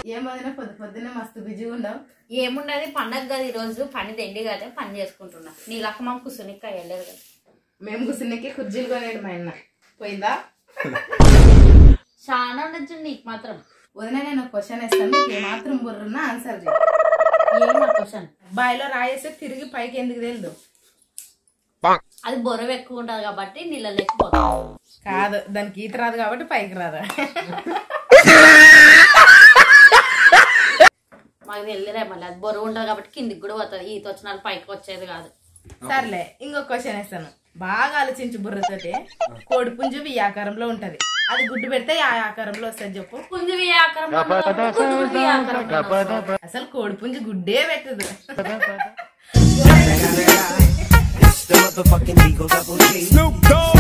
ఏమైనా పొద్దున్నే మస్తు బిజీగా ఉండవు. ఏముండదు పండగ కదా ఈరోజు పని దండి కదా పని చేసుకుంటున్నా. నీ లక్క మాకు కుసునిక్క వెళ్ళలేదు కదా. మేము కుసునికి కుర్జీలు కొనేది మా అన్న పోయిందా చాలా ఉండొచ్చు నీకు మాత్రం. వదిన నేను క్వశ్చన్ వేస్తాను, నీకు ఏమాత్రం బుర్రన్నా ఆన్సర్ చేయి. ఏమన్నా క్వశ్చన్? బాయిలో రాయేస్తే తిరిగి పైకి ఎందుకు తెలియదు? అది బొరవ ఎక్కువ ఉంటది కాబట్టి నీళ్ళ లేకపోతుంది. కాదు, దానికి ఈత రాదు కాబట్టి పైకి రాదు. మాకు తెలియదే మళ్ళీ అది బొరవ ఉంటది కాబట్టి కిందికి కూడా పోతుంది. ఈత వచ్చిన పైకి వచ్చేది కాదు. సర్లే ఇంకో క్వశ్చన్ వేస్తాను, బాగా ఆలోచించు బుర్రతోటి. కోడి పుంజు ఈ ఆకారంలో ఉంటది, అది గుడ్డు పెడితే ఆ ఆకారంలో వస్తుంది చెప్పు. పుంజు ఈ ఆకారంలో అసలు కోడి పుంజు గుడ్డే పెట్టదు. Snoop Dogg.